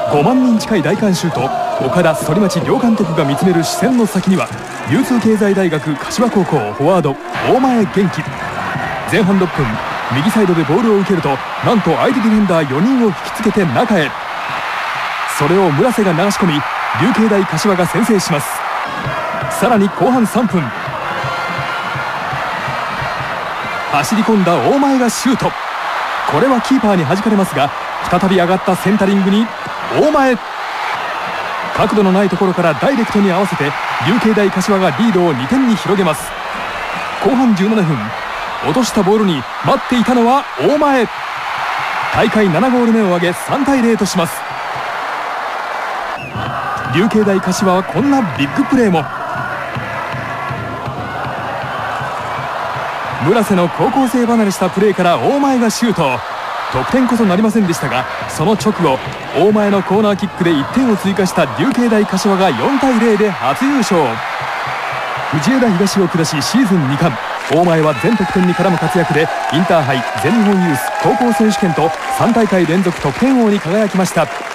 5万人近い大観衆と岡田反町両監督が見つめる視線の先には流通経済大学柏高校フォワード大前元気。前半6分、右サイドでボールを受けるとなんと相手ディフェンダー4人を引きつけて中へ。それを村瀬が流し込み流経大柏が先制します。さらに後半3分、走り込んだ大前がシュート。これはキーパーに弾かれますが再び上がったセンタリングに大前、角度のないところからダイレクトに合わせて流経大柏がリードを2点に広げます。後半17分、落としたボールに待っていたのは大前。大会7ゴール目を挙げ3対0とします。流経大柏はこんなビッグプレーも。村瀬の高校生離れしたプレーから大前がシュート。得点こそなりませんでしたがその直後大前のコーナーキックで1点を追加した流経大柏が4対0で初優勝。藤枝東を下しシーズン2冠。大前は全得点に絡む活躍でインターハイ、全日本ユース高校選手権と3大会連続得点王に輝きました。